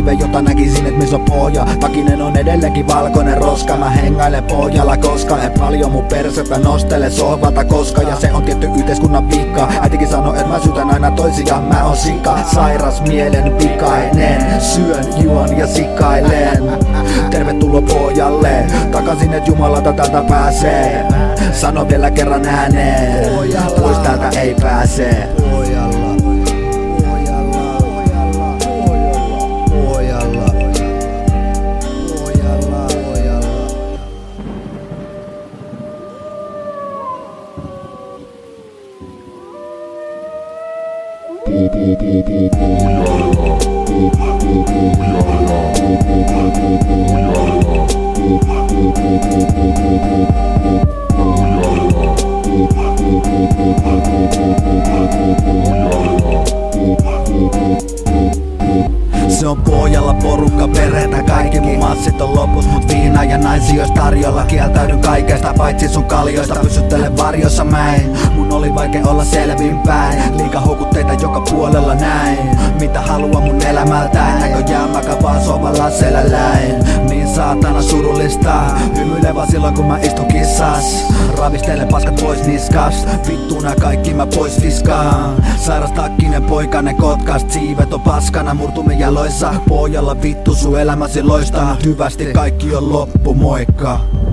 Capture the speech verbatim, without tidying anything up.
kive, jota näkisin, et missä on pohja. Takinen on edelleenkin valkoinen roska. Mä hengailen pohjalla, koska en paljon mun persettä nostele sohvalta koska. Ja se on tietty yhteiskunnan vika. Äitikin sanoo, et mä syytän aina toisia. Mä oon sika, sairas mielen vikainen. Syön, juon ja sikailen. Tervetuloa pohjalle, takaisin et jumalata täältä pääsee. Sano vielä kerran ääneen, pois täältä ei pääse. Se on pohjalla porukka peretä, kaikki mun massit on loput, mut viina ja naisia tarjolla. Kieltäydyn kaikesta paitsi sun kaljoista, pysyttelen varjossa mäin. Mun oli vaikea olla selvinpäin, liika houkutteita joka puolella näin. Mitä haluaa mun elämältä, näköjään mäkä vaan sovalla selälläin. Niin saatana surullista, hymyilevä silloin kun mä istun kissas. Ravistelen paskat pois niskas, vittu nää kaikki mä pois fiskaan. Sairas takkinen poikainen Kotkast, siivet on paskana murtumin jaloissa. Pohjalla vittu sun elämäsi loistaa hyvästi, kaikki on loppu, moikka.